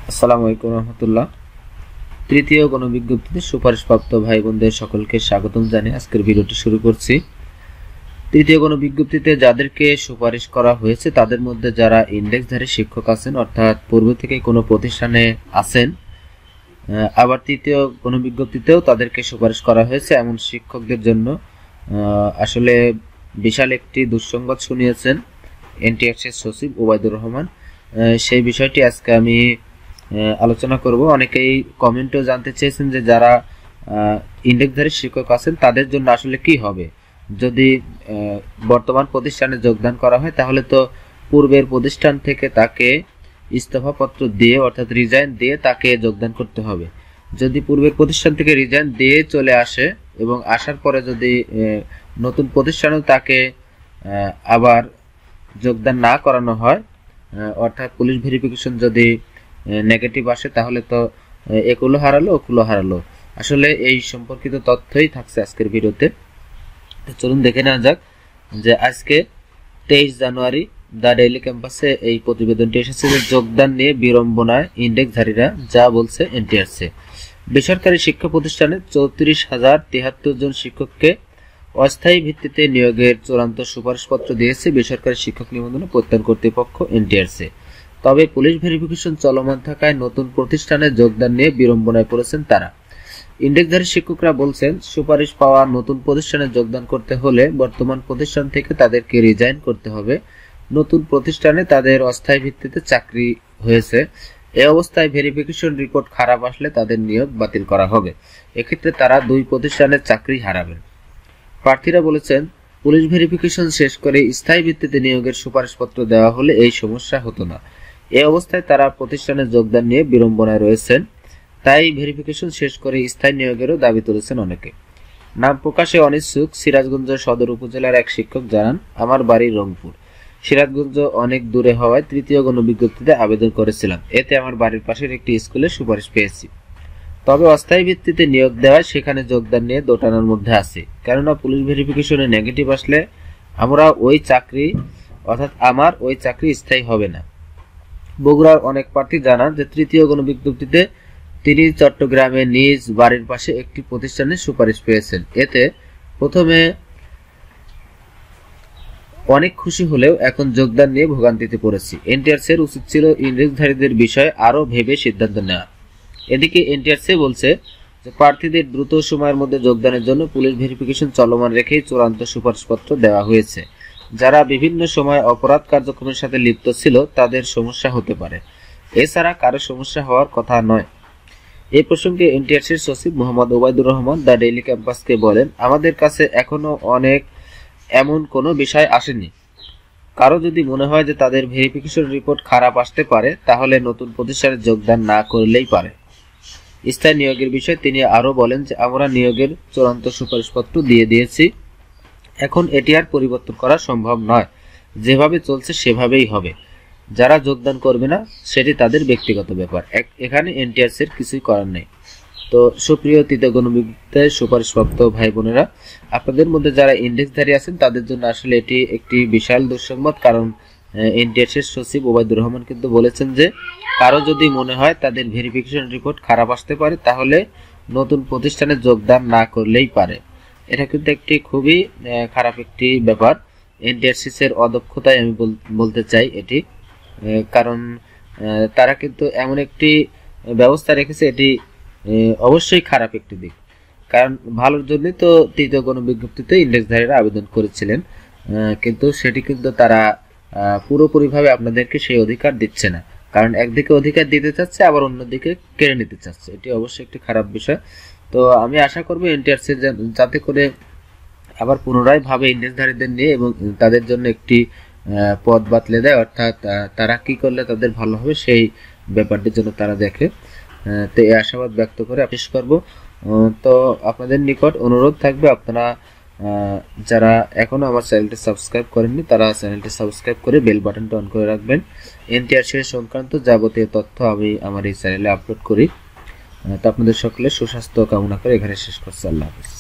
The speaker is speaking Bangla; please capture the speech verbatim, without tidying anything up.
আসসালামু আলাইকুম রহমতুল্লাহ। তৃতীয় গণবিজ্ঞপ্তিতে সুপারিশপ্রাপ্ত ভাই বোনদের সকলকে স্বাগতম জানিয়ে আজকের ভিডিওটি শুরু করছি। তৃতীয় গণবিজ্ঞপ্তিতে যাদেরকে সুপারিশ করা হয়েছে তাদের মধ্যে যারা ইন্ডেক্সধারী শিক্ষক আছেন, অর্থাৎ পূর্ব থেকে কোনো প্রতিষ্ঠানে আছেন, আবার তৃতীয় গণবিজ্ঞপ্তিতেও তাদেরকে সুপারিশ করা হয়েছে এমন শিক্ষকদের জন্য আসলে বিশাল একটি দুঃসংবাদ শুনিয়েছেন এনটিআরসির সচিব ওবায়দুর রহমান। সেই বিষয়টি আজকে আমি আলোচনা করব। অনেকেই কমেন্টেও জানতে চেয়েছেন যে যারা ইন্ডেক্সধারী শিক্ষক আছেন তাদের জন্য আসলে কি হবে যদি বর্তমান প্রতিষ্ঠানে যোগদান করা হয়, তাহলে তো পূর্বের প্রতিষ্ঠান থেকে তাকে ইস্তফাপত্র দিয়ে অর্থাৎ রিজাইন দিয়ে তাকে যোগদান করতে হবে। যদি পূর্বের প্রতিষ্ঠান থেকে রিজাইন দিয়ে চলে আসে এবং আসার পরে যদি নতুন প্রতিষ্ঠানেও তাকে আবার যোগদান না করানো হয়, অর্থাৎ পুলিশ ভেরিফিকেশন যদি নেগেটিভ আসে, তাহলে তো একুলো হারালো ওকুলো হারালো। আসলে এই সম্পর্কিত তথ্যই থাকছে আজকের ভিডিওতে। চলুন দেখে নেওয়া যাক যে আজকে তেইশ জানুয়ারি দ্য ডেইলি ক্যাম্পাসে এই প্রতিবেদনটি এসেছে যে যোগদান নিয়ে বিড়ম্বনায় ইন্ডেক্সধারীরা, যা বলছে এনটিআরসি। বেসরকারি শিক্ষা প্রতিষ্ঠানে চৌত্রিশ হাজার তিয়াত্তর জন শিক্ষককে অস্থায়ী ভিত্তিতে নিয়োগের চূড়ান্ত সুপারিশপত্র দিয়েছে বেসরকারি শিক্ষক নিবন্ধন প্রত্যয়ন কর্তৃপক্ষ এনটিআরসি। তবে পুলিশ ভেরিফিকেশন চলমান থাকায় নতুন প্রতিষ্ঠানে যোগদান নিয়ে বিড়ম্বনায় পড়েছেন তারা। ইন্ডেক্সধারী শিক্ষকরা বলছেন, সুপারিশ পাওয়া নতুন প্রতিষ্ঠানে যোগদান করতে হলে বর্তমান প্রতিষ্ঠান থেকে তাদেরকে রিজাইন করতে হবে। নতুন প্রতিষ্ঠানে তাদের অস্থায়ী ভিত্তিতে চাকরি হয়েছে। এই অবস্থায় ভেরিফিকেশন রিপোর্ট খারাপ আসলে তাদের নিয়োগ বাতিল করা হবে। এক্ষেত্রে তারা দুই প্রতিষ্ঠানের চাকরি হারাবেন। প্রার্থীরা বলেছেন, পুলিশ ভেরিফিকেশন শেষ করে স্থায়ী ভিত্তিতে নিয়োগের সুপারিশপত্র দেওয়া হলে এই সমস্যা হতো না। এই অবস্থায় তারা প্রতিষ্ঠানে যোগদান নিয়ে বিড়ম্বনায় রয়েছেন। তাই ভেরিফিকেশন শেষ করে স্থায়ী নিয়োগেরও দাবি তুলেছেন অনেকে। নাম প্রকাশে অনিচ্ছুক সিরাজগঞ্জ সদর উপজেলার এক শিক্ষক জানান, আমার বাড়ি রংপুর। সিরাজগঞ্জ অনেক দূরে হওয়ায় তৃতীয় গণবিজ্ঞপ্তিতে আবেদন করেছিলাম। এতে আমার বাড়ির পাশের একটি স্কুলে সুপারিশ পেয়েছি। তবে অস্থায়ী ভিত্তিতে নিয়োগ দেওয়ায় সেখানে যোগদান নিয়ে দোটানার মধ্যে আছে। কেননা পুলিশ ভেরিফিকেশনে নেগেটিভ আসলে আমরা ওই চাকরি অর্থাৎ আমার ওই চাকরি স্থায়ী হবে না। বগুড়ার অনেক প্রার্থী জানান যে তৃতীয় গণবিজ্ঞপ্তিতে তিনি চট্টগ্রামে নিজ বাড়ির পাশে একটি প্রতিষ্ঠানে সুপারিশ পেয়েছেন। এতে প্রথমে অনেক খুশি হলেও এখন যোগদান নিয়ে ভোগান্তিতে পড়েছি। এনটিআরসির উচিত ছিল ইন্ডেক্সধারীদের বিষয়ে আরও ভেবে সিদ্ধান্ত নেওয়া। এদিকে এনটিআরসি বলছে যে প্রার্থীদের দ্রুত সময়ের মধ্যে যোগদানের জন্য পুলিশ ভেরিফিকেশন চলমান রেখেই চূড়ান্ত সুপারিশপত্র দেওয়া হয়েছে। যারা বিভিন্ন সময় অপরাধ কার্যক্রমের সাথে লিপ্ত ছিল তাদের সমস্যা হতে পারে, এছাড়া কারো সমস্যা হওয়ার কথা নয়। এই প্রসঙ্গে এনটিআরসির সচিব মোহাম্মদ ওবায়দুর রহমান দ্য ডেইলি ক্যাম্পাসকে বলেন, আমাদের কাছে এখনো অনেক এমন কোনো বিষয় আসেনি। কারো যদি মনে হয় যে তাদের ভেরিফিকেশন রিপোর্ট খারাপ আসতে পারে, তাহলে নতুন প্রতিষ্ঠানে যোগদান না করলেই পারে। স্থায়ী নিয়োগের বিষয়ে তিনি আরো বলেন যে আমরা নিয়োগের চূড়ান্ত সুপারিশপত্র দিয়ে দিয়েছি, এখন এটি আর পরিবর্তন করা সম্ভব নয়। যেভাবে চলছে সেভাবেই হবে। যারা যোগদান করবে না সেটি তাদের ব্যক্তিগত ব্যাপার, এখানে এনটিআরসির কিছুই করার নেই। তো সুপ্রিয় তৃতীয় গণবিজ্ঞপ্তিতে সুপারিশপ্রাপ্ত ভাই বোনেরা, আপনাদের মধ্যে যারা ইন্ডেক্সধারী আছেন তাদের জন্য আসলে এটি একটি বিশাল দুঃসংবাদ। কারণ এনটিআরসির সচিব ওবায়দুর রহমান কিন্তু বলেছেন যে কারো যদি মনে হয় তাদের ভেরিফিকেশন রিপোর্ট খারাপ আসতে পারে, তাহলে নতুন প্রতিষ্ঠানে যোগদান না করলেই পারে। এটা কিন্তু একটি খুবই খারাপ একটি ব্যাপার। এনটিআরসির অদক্ষতায় আমি বলতে চাই এটি, কারণ তারা কিন্তু এমন একটি ব্যবস্থা রেখেছে, এটি অবশ্যই খারাপ একটি দিক। কারণ ভালোর জন্যই তো তৃতীয় গণবিজ্ঞপ্তিতে ইন্ডেক্সধারীরা আবেদন করেছিলেন, কিন্তু সেটি কিন্তু তারা পুরোপুরিভাবে আপনাদেরকে সেই অধিকার দিচ্ছে না। কারণ একদিকে অধিকার দিতে চাচ্ছে, আবার অন্যদিকে কেড়ে নিতে চাচ্ছে। এটি অবশ্যই একটি খারাপ বিষয়। তো আমি আশা করবো এনটিআরসি যাতে করে আবার পুনরায় ভাবে ইন্ডেক্সধারীদের নিয়ে এবং তাদের জন্য একটি পদ বাতলে দেয়, অর্থাৎ তারা কি করলে তাদের ভালো হবে সেই ব্যাপারটির জন্য তারা দেখে। তো এই আশাবাদ ব্যক্ত করে শেষ করব। তো আপনাদের নিকট অনুরোধ থাকবে, আপনারা যারা এখনো আমার চ্যানেলটি সাবস্ক্রাইব করেননি তারা চ্যানেলটি সাবস্ক্রাইব করে বেল বাটনটা অন করে রাখবেন। এনটিআরসি সংক্রান্ত যাবতীয় তথ্য আমি আমার এই চ্যানেলে আপলোড করি। তো আপনাদের সকলের সুস্বাস্থ্য কামনা করে এখানে শেষ করছি। আল্লাহ হাফেজ।